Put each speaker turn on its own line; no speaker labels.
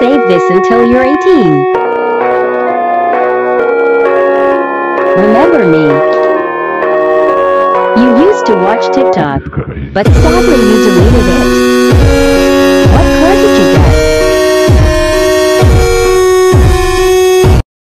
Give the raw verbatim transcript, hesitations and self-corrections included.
save this until you're eighteen. Remember me. You used to watch TikTok, but sadly you deleted it.